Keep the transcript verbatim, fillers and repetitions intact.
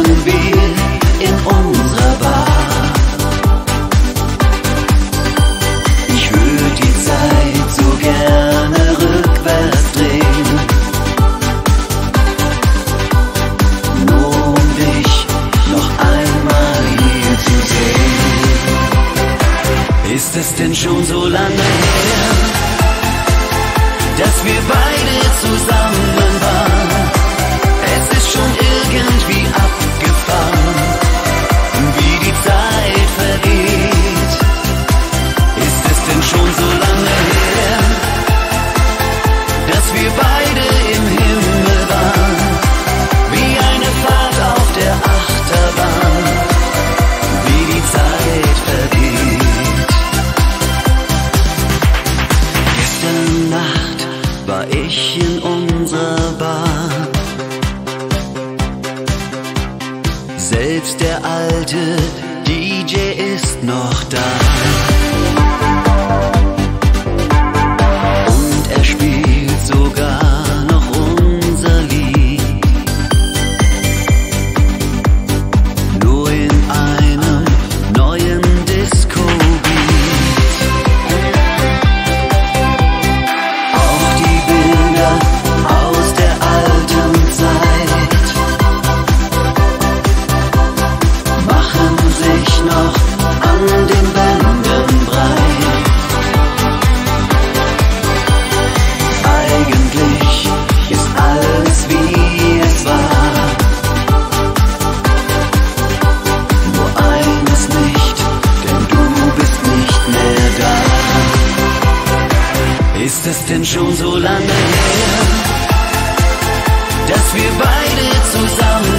wir in unserer Bar. Ich würde die Zeit so gerne rückwärts drehen, nur um dich noch einmal hier zu sehen. Ist es denn schon so lange her, dass wir beide zusammen waren? Es ist schon irgendwie abgefahren, wie die Zeit vergeht. Ist es denn schon so lange her, dass wir beide im Himmel waren, wie eine Fahrt auf der Achterbahn, wie die Zeit vergeht. Gestern Nacht war ich in unserer Bar. Selbst der alte D J ist noch da. Und er spielt sogar noch unser Lied, nur in einem neuen Disco-Beat. Auch die Bilder aus der alten Zeit machen sich noch an den Wänden breit. Eigentlich ist alles wie es war, nur eines nicht, denn du bist nicht mehr da. Ist es denn schon so lange her, dass wir beide zusammen